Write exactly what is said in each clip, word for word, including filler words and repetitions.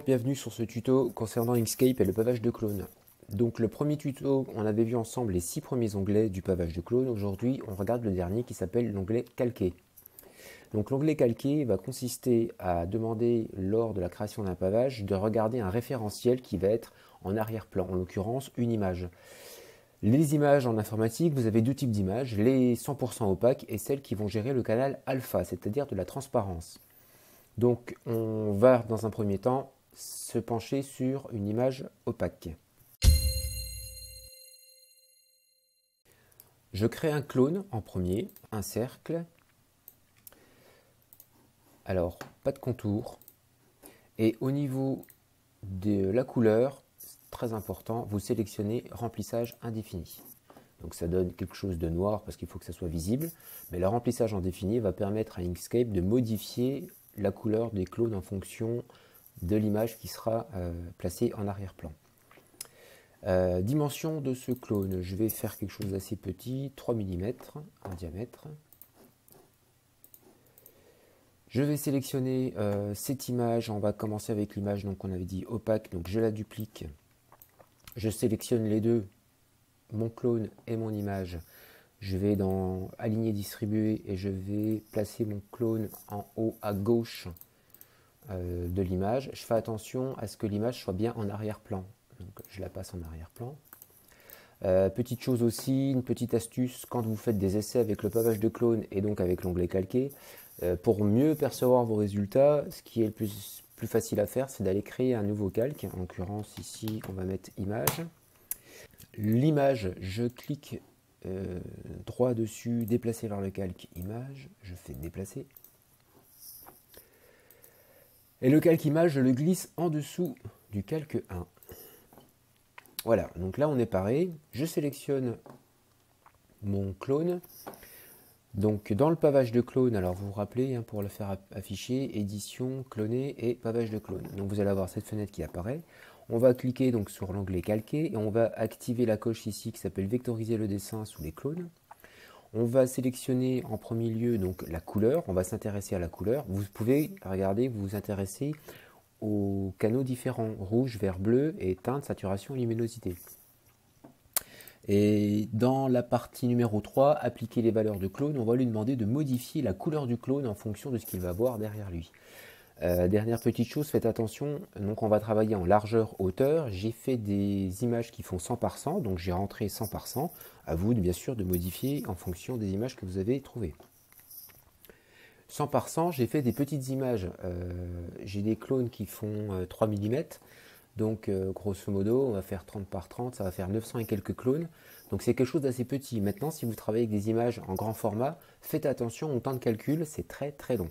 bienvenue sur ce tuto concernant Inkscape et le pavage de clone. Donc le premier tuto, on avait vu ensemble les six premiers onglets du pavage de clone. Aujourd'hui, on regarde le dernier qui s'appelle l'onglet calquer. Donc l'onglet calquer va consister à demander lors de la création d'un pavage de regarder un référentiel qui va être en arrière-plan, en l'occurrence une image. Les images en informatique, vous avez deux types d'images, les cent pour cent opaques et celles qui vont gérer le canal alpha, c'est-à-dire de la transparence. Donc on va dans un premier temps se pencher sur une image opaque. Je crée un clone en premier, un cercle. Alors, pas de contour. Et au niveau de la couleur, très important, vous sélectionnez remplissage indéfini. Donc ça donne quelque chose de noir parce qu'il faut que ça soit visible. Mais le remplissage indéfini va permettre à Inkscape de modifier la couleur des clones en fonction de l'image qui sera euh, placée en arrière-plan. Euh, dimension de ce clone, je vais faire quelque chose d'assez petit, trois millimètres en diamètre. Je vais sélectionner euh, cette image, on va commencer avec l'image qu'on avait dit opaque, donc je la duplique. Je sélectionne les deux, mon clone et mon image. Je vais dans aligner, distribuer et je vais placer mon clone en haut à gauche euh, de l'image. Je fais attention à ce que l'image soit bien en arrière-plan. Donc je la passe en arrière-plan. Euh, petite chose aussi, une petite astuce, quand vous faites des essais avec le pavage de clone et donc avec l'onglet calquer, euh, pour mieux percevoir vos résultats, ce qui est le plus, plus facile à faire, c'est d'aller créer un nouveau calque. En l'occurrence ici, on va mettre image. L'image, je clique euh, droit dessus, déplacer vers le calque image, je fais déplacer. Et le calque image, je le glisse en dessous du calque un. Voilà, donc là on est pareil, je sélectionne mon clone. Donc dans le pavage de clone, alors vous vous rappelez, hein, pour le faire afficher, édition, cloner et pavage de clone. Donc vous allez avoir cette fenêtre qui apparaît. On va cliquer donc sur l'onglet calquer et on va activer la coche ici qui s'appelle vectoriser le dessin sous les clones. On va sélectionner en premier lieu donc la couleur, on va s'intéresser à la couleur. Vous pouvez, regardez, vous vous intéressez aux canaux différents, rouge, vert, bleu et teinte, saturation et luminosité. Et dans la partie numéro trois, appliquer les valeurs de clone, on va lui demander de modifier la couleur du clone en fonction de ce qu'il va voir derrière lui. Euh, dernière petite chose, faites attention, donc on va travailler en largeur, hauteur. J'ai fait des images qui font cent par cent, donc j'ai rentré cent par cent. À vous bien sûr de modifier en fonction des images que vous avez trouvées. cent par cent, j'ai fait des petites images. Euh, j'ai des clones qui font euh, trois millimètres. Donc euh, grosso modo, on va faire trente par trente, ça va faire neuf cents et quelques clones. Donc c'est quelque chose d'assez petit. Maintenant, si vous travaillez avec des images en grand format, faites attention au temps de calcul, c'est très très long.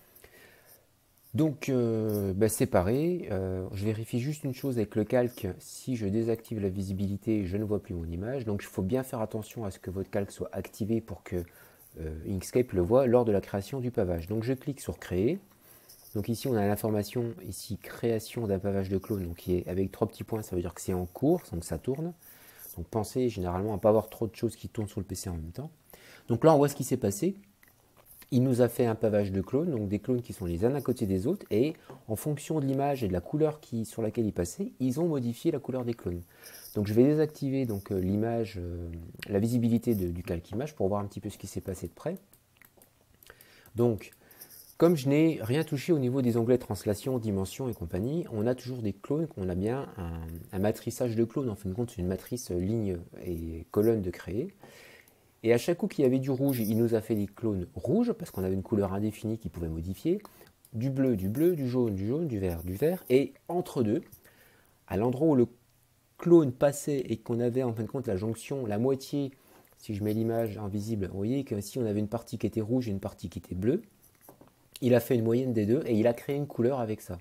Donc euh, bah, c'est pareil, euh, je vérifie juste une chose avec le calque, si je désactive la visibilité, je ne vois plus mon image. Donc il faut bien faire attention à ce que votre calque soit activé pour que euh, Inkscape le voit lors de la création du pavage. Donc je clique sur créer. Donc ici on a l'information, ici création d'un pavage de clone, donc qui est avec trois petits points, ça veut dire que c'est en cours, donc ça tourne. Donc pensez généralement à ne pas avoir trop de choses qui tournent sur le P C en même temps. Donc là on voit ce qui s'est passé. Il nous a fait un pavage de clones, donc des clones qui sont les uns à côté des autres, et en fonction de l'image et de la couleur qui, sur laquelle ils passaient, ils ont modifié la couleur des clones. Donc je vais désactiver donc l'image, euh, la visibilité de, du calque image pour voir un petit peu ce qui s'est passé de près. Donc comme je n'ai rien touché au niveau des onglets translation, dimension et compagnie, on a toujours des clones, on a bien un, un matrissage de clones. En fin de compte, c'est une matrice ligne et colonne de créer. Et à chaque coup qu'il y avait du rouge, il nous a fait des clones rouges, parce qu'on avait une couleur indéfinie qu'il pouvait modifier. Du bleu, du bleu, du jaune, du jaune, du vert, du vert. Et entre deux, à l'endroit où le clone passait et qu'on avait en fin de compte la jonction, la moitié, si je mets l'image invisible, vous voyez que si on avait une partie qui était rouge et une partie qui était bleue, il a fait une moyenne des deux et il a créé une couleur avec ça.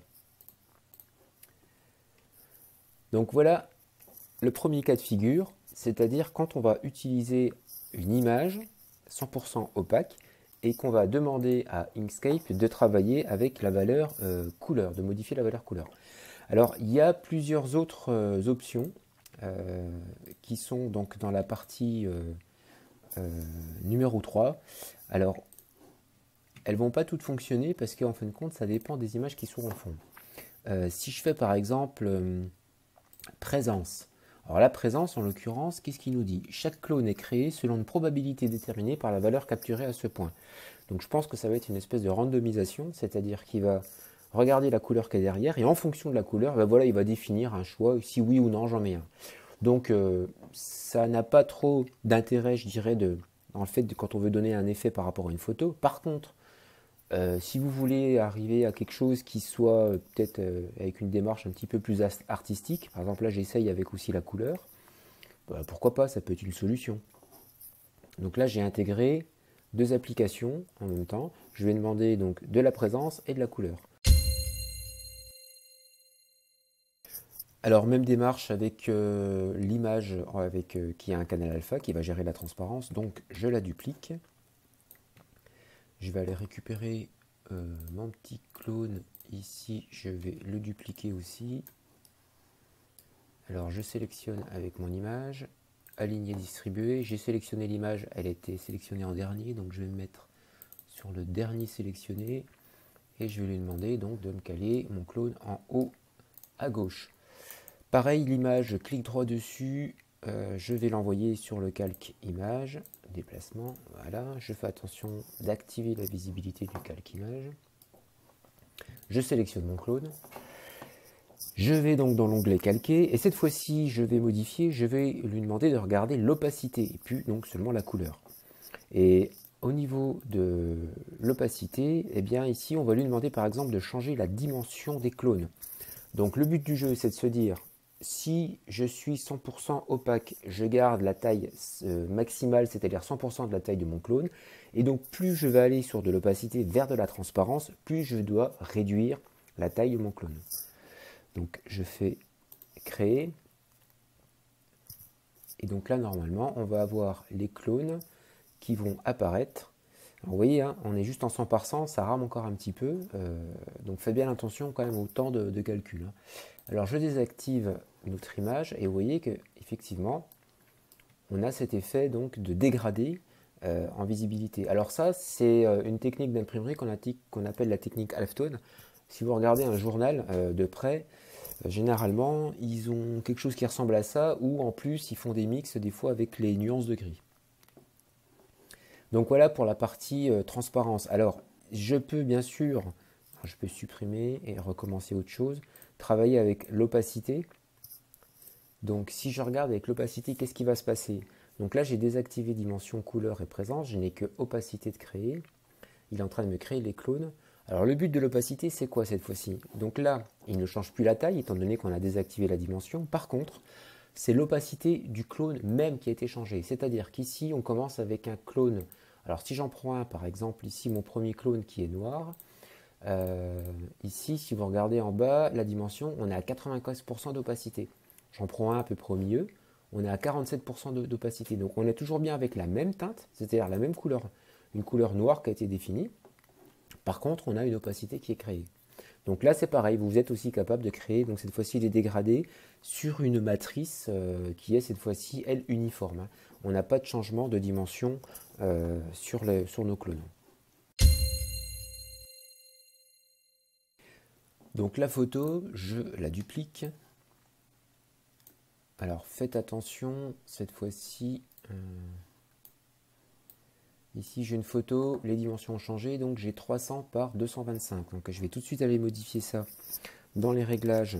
Donc voilà le premier cas de figure, c'est-à-dire quand on va utiliser une image cent pour cent opaque et qu'on va demander à Inkscape de travailler avec la valeur euh, couleur, de modifier la valeur couleur. Alors il y a plusieurs autres euh, options euh, qui sont donc dans la partie euh, euh, numéro trois. Alors elles ne vont pas toutes fonctionner parce qu'en fin de compte, ça dépend des images qui sont en fond. Euh, si je fais par exemple euh, présence, alors la présence en l'occurrence, qu'est-ce qu'il nous dit? Chaque clone est créé selon une probabilité déterminée par la valeur capturée à ce point. Donc je pense que ça va être une espèce de randomisation, c'est-à-dire qu'il va regarder la couleur qui est derrière et en fonction de la couleur, ben voilà, il va définir un choix, si oui ou non j'en mets un. Donc euh, ça n'a pas trop d'intérêt, je dirais, de, dans le fait de quand on veut donner un effet par rapport à une photo. Par contre, euh, si vous voulez arriver à quelque chose qui soit euh, peut-être euh, avec une démarche un petit peu plus artistique, par exemple là j'essaye avec aussi la couleur, bah, pourquoi pas, ça peut être une solution. Donc là j'ai intégré deux applications en même temps. Je vais demander donc de la présence et de la couleur. Alors même démarche avec euh, l'image avec euh, qui a un canal alpha qui va gérer la transparence. Donc je la duplique. Je vais aller récupérer euh, mon petit clone ici. Je vais le dupliquer aussi. Alors je sélectionne avec mon image. Aligner, distribuer. J'ai sélectionné l'image. Elle a été sélectionnée en dernier. Donc je vais me mettre sur le dernier sélectionné. Et je vais lui demander donc de me caler mon clone en haut à gauche. Pareil, l'image, je clique droit dessus, euh, je vais l'envoyer sur le calque image, déplacement, voilà, je fais attention d'activer la visibilité du calque image. Je sélectionne mon clone. Je vais donc dans l'onglet calquer, et cette fois-ci, je vais modifier, je vais lui demander de regarder l'opacité, et puis donc seulement la couleur. Et au niveau de l'opacité, eh bien ici, on va lui demander par exemple de changer la dimension des clones. Donc le but du jeu, c'est de se dire, si je suis cent pour cent opaque, je garde la taille euh, maximale, c'est-à-dire cent pour cent de la taille de mon clone. Et donc plus je vais aller sur de l'opacité vers de la transparence, plus je dois réduire la taille de mon clone. Donc je fais créer. Et donc là, normalement, on va avoir les clones qui vont apparaître. Alors, vous voyez, hein, on est juste en cent pour cent, ça rame encore un petit peu. Euh, donc faites bien attention quand même au temps de, de calcul. Hein. Alors je désactive notre image et vous voyez que effectivement on a cet effet donc de dégradé euh, en visibilité. Alors ça c'est euh, une technique d'imprimerie qu'on qu'on appelle la technique halftone. Si vous regardez un journal euh, de près, euh, généralement ils ont quelque chose qui ressemble à ça ou en plus ils font des mix des fois avec les nuances de gris. Donc voilà pour la partie euh, transparence. Alors je peux bien sûr, je peux supprimer et recommencer autre chose. Travailler avec l'opacité. Donc si je regarde avec l'opacité, qu'est-ce qui va se passer? Donc là j'ai désactivé dimension, couleur et présence, je n'ai que opacité de créer. Il est en train de me créer les clones. Alors le but de l'opacité c'est quoi cette fois-ci? Donc là il ne change plus la taille étant donné qu'on a désactivé la dimension. Par contre c'est l'opacité du clone même qui a été changée. C'est-à-dire qu'ici on commence avec un clone. Alors si j'en prends un par exemple ici mon premier clone qui est noir. Euh, ici, si vous regardez en bas, la dimension, on est à quatre-vingt-quinze pour cent d'opacité. J'en prends un à peu près au milieu, on est à quarante-sept pour cent d'opacité. Donc on est toujours bien avec la même teinte, c'est-à-dire la même couleur, une couleur noire qui a été définie. Par contre, on a une opacité qui est créée. Donc là, c'est pareil, vous êtes aussi capable de créer donc cette fois-ci des dégradés sur une matrice euh, qui est cette fois-ci, elle, uniforme. Hein. On n'a pas de changement de dimension euh, sur, les, sur nos clones. Donc la photo, je la duplique. Alors faites attention, cette fois-ci, euh, ici j'ai une photo, les dimensions ont changé, donc j'ai trois cents par deux cent vingt-cinq. Donc je vais tout de suite aller modifier ça dans les réglages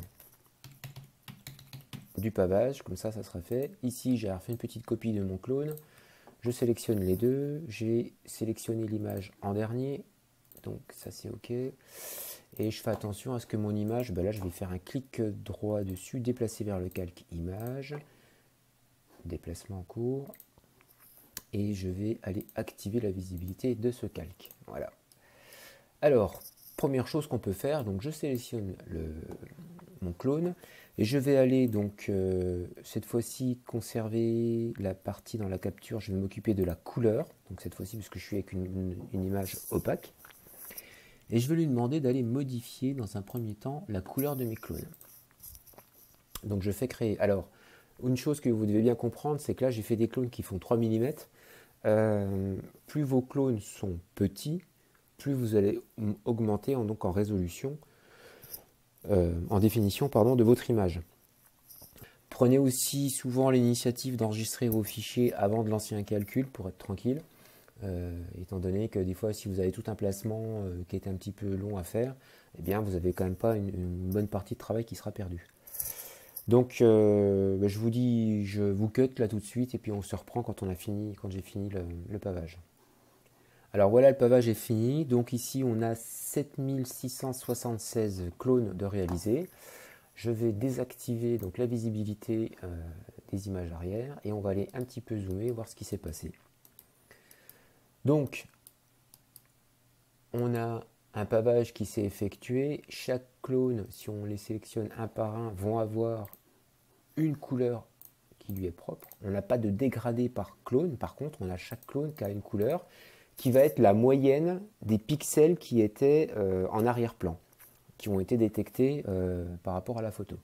du pavage, comme ça ça sera fait. Ici j'ai refait une petite copie de mon clone, je sélectionne les deux, j'ai sélectionné l'image en dernier, donc ça c'est ok. Et je fais attention à ce que mon image, ben là je vais faire un clic droit dessus, déplacer vers le calque image, déplacement en cours, et je vais aller activer la visibilité de ce calque. Voilà. Alors, première chose qu'on peut faire, donc je sélectionne le, mon clone, et je vais aller donc euh, cette fois-ci conserver la partie dans la capture, je vais m'occuper de la couleur, donc cette fois-ci puisque je suis avec une, une, une image opaque. Et je vais lui demander d'aller modifier dans un premier temps la couleur de mes clones. Donc je fais créer. Alors, une chose que vous devez bien comprendre, c'est que là j'ai fait des clones qui font trois millimètres. Euh, plus vos clones sont petits, plus vous allez augmenter en, donc en résolution. euh, en définition pardon, de votre image. Prenez aussi souvent l'initiative d'enregistrer vos fichiers avant de lancer un calcul pour être tranquille, euh, étant donné que des fois si vous avez tout un placement euh, qui est un petit peu long à faire, eh bien vous n'avez quand même pas une, une bonne partie de travail qui sera perdue. Donc euh, bah, je vous dis, je vous cut là tout de suite et puis on se reprend quand on a fini, quand j'ai fini le, le pavage. Alors voilà, le pavage est fini. Donc ici on a sept mille six cent soixante-seize clones de réaliser. Je vais désactiver donc la visibilité euh, des images arrière et on va aller un petit peu zoomer, voir ce qui s'est passé. Donc, on a un pavage qui s'est effectué. Chaque clone, si on les sélectionne un par un, vont avoir une couleur qui lui est propre. On n'a pas de dégradé par clone. Par contre, on a chaque clone qui a une couleur qui va être la moyenne des pixels qui étaient euh, en arrière-plan, qui ont été détectés euh, par rapport à la photo.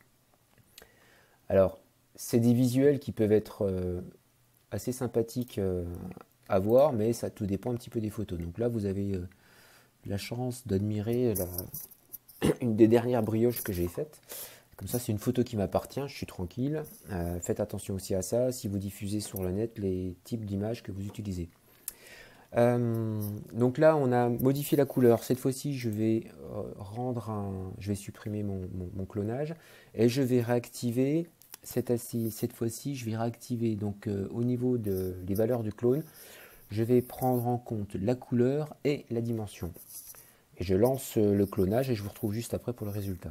Alors, c'est des visuels qui peuvent être euh, assez sympathiques euh, à voir, mais ça tout dépend un petit peu des photos. Donc là, vous avez euh, la chance d'admirer une des dernières brioches que j'ai faites. Comme ça, c'est une photo qui m'appartient, je suis tranquille. Euh, faites attention aussi à ça, si vous diffusez sur le net les types d'images que vous utilisez. Euh, donc là, on a modifié la couleur. Cette fois-ci, je vais euh, rendre un, je vais supprimer mon, mon, mon clonage et je vais réactiver cette, cette fois-ci. Je vais réactiver donc euh, au niveau de les valeurs du clone, je vais prendre en compte la couleur et la dimension. Et je lance le clonage et je vous retrouve juste après pour le résultat.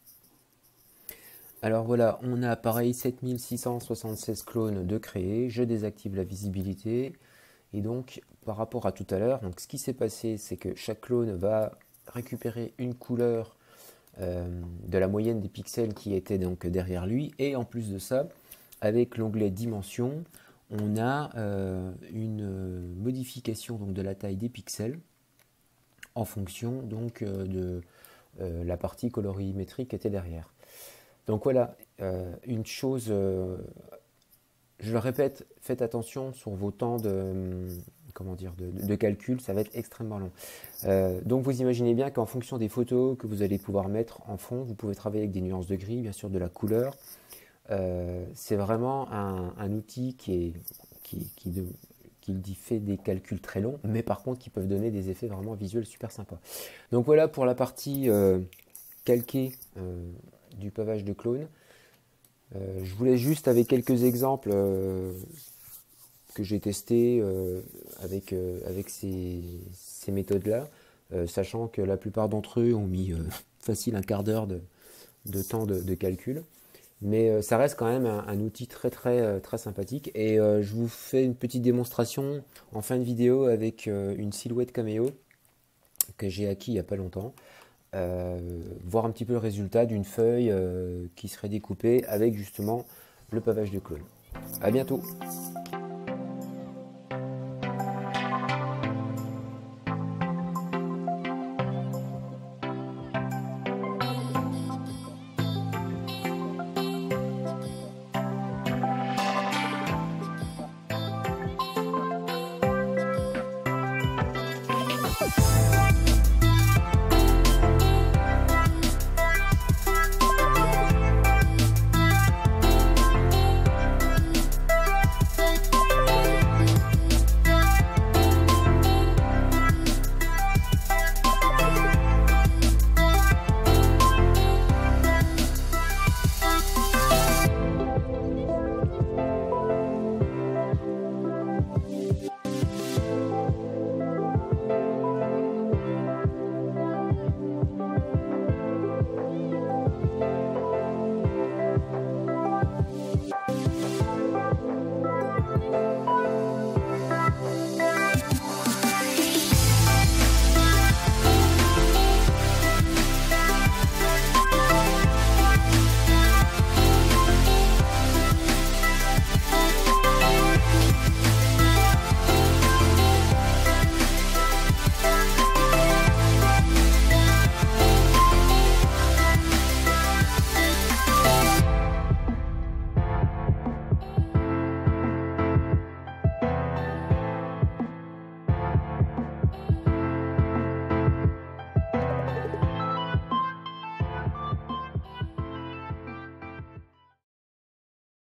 Alors voilà, on a pareil sept mille six cent soixante-seize clones de créer. Je désactive la visibilité. Et donc, par rapport à tout à l'heure, donc ce qui s'est passé, c'est que chaque clone va récupérer une couleur euh, de la moyenne des pixels qui étaient donc derrière lui. Et en plus de ça, avec l'onglet Dimension, on a euh, une modification donc, de la taille des pixels en fonction donc, euh, de euh, la partie colorimétrique qui était derrière. Donc voilà, euh, une chose... Euh, je le répète, faites attention sur vos temps de, comment dire, de, de calcul, ça va être extrêmement long. Euh, donc vous imaginez bien qu'en fonction des photos que vous allez pouvoir mettre en fond, vous pouvez travailler avec des nuances de gris, bien sûr de la couleur. Euh, c'est vraiment un, un outil qui, est, qui, qui, de, qui fait des calculs très longs, mais par contre qui peuvent donner des effets vraiment visuels super sympas. Donc voilà pour la partie euh, calquée euh, du pavage de clone. Euh, je voulais juste avec quelques exemples euh, que j'ai testés euh, avec, euh, avec ces, ces méthodes-là, euh, sachant que la plupart d'entre eux ont mis euh, facile un quart d'heure de, de temps de, de calcul. Mais euh, ça reste quand même un, un outil très très très sympathique. Et euh, je vous fais une petite démonstration en fin de vidéo avec euh, une silhouette caméo que j'ai acquis il n'y a pas longtemps. Euh, voir un petit peu le résultat d'une feuille euh, qui serait découpée avec justement le pavage de clone. À bientôt!